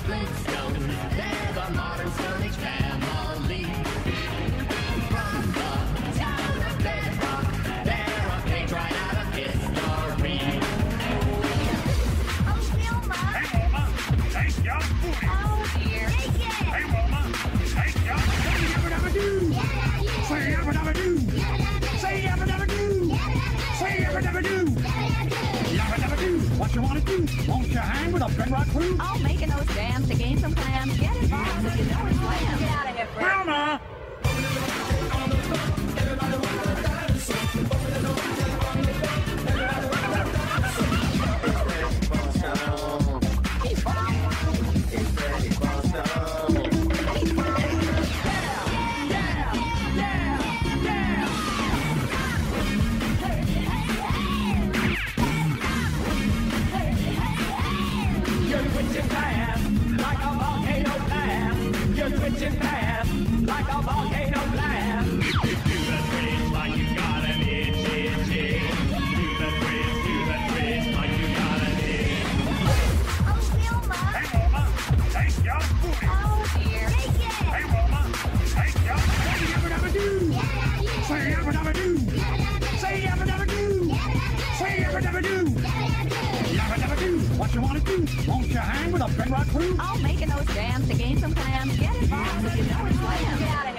Flintstones, they're the modern Stone Age family. From the town of Bedrock, they're a page right out of history. Oh, Wilma. Hey, Wilma, take your booty. Oh, dear. Take it. Hey, Wilma, take your booty. Say yabba dabba doo. Say yabba dabba doo. Say yabba dabba doo. Say yabba dabba doo. Yabba dabba doo. What you wanna do? Won't you hang with a Bedrock crew? Oh, making those jams to gain some clams. Get involved if you know it's slam. Get out of here, Fred. Wilma. You're twitching fast like a volcano blast. You're twitching fast like a volcano blast. Do the twitch like you got an itch, itch, itch. Do the twitch like you got an itch. Oh, Wilma. Hey, Wilma, take your booty. Oh, dear. Take it. Hey, Wilma, take your booty. Yabba dabba doo. Say yabba dabba doo. Say yabba dabba doo. Say yabba dabba doo. Yabba dabba doo. What you wanna do? Won't you hang with a Bedrock crew? Oh, making those jams to gain some clams. Get involved if you know it's slam. Get out of